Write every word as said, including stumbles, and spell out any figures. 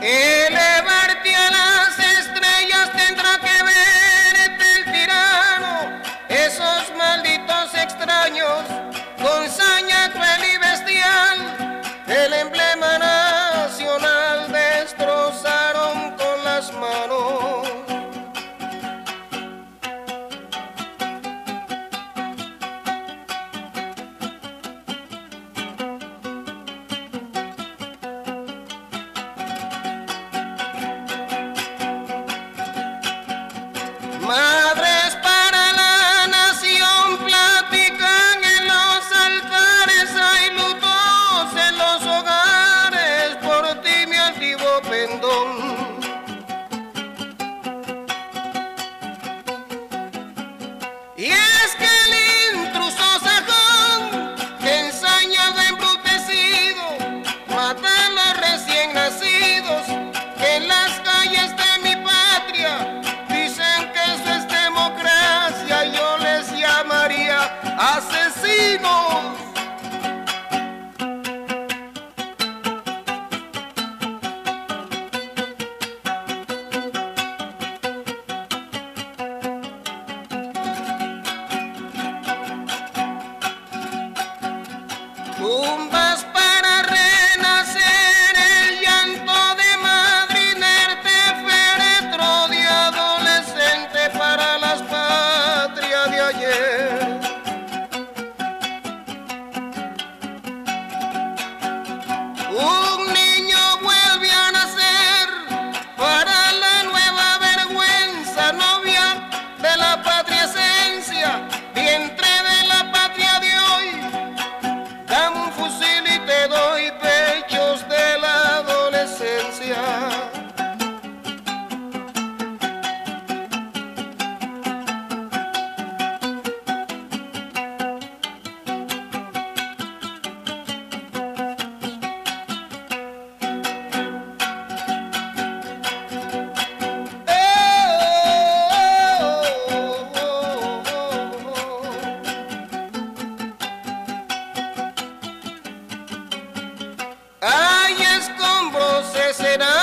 Elevarte a las estrellas tendrá que verte el tirano, esos malditos extraños, con saña cruel y bestial, el emblema nacional destrozaron con las manos. Madres para la nación platican en los altares, hay lutos en los hogares por ti, mi antiguo pendón. Y es que el intruso sajón que ensaña de embrutecido mata a los recién nacidos que en las calles de mi patria dicen que eso es democracia, yo les llamaría asesinos. Tumbas para renacer, el llanto de madre inerte, féretro de adolescente para las patrias de ayer. Un niño vuelve a nacer para la nueva vergüenza, novia de la patria esencia, vientre de la patria de hoy. Dame un fusil y te doy pechos de la adolescencia. Hay escombros escenarios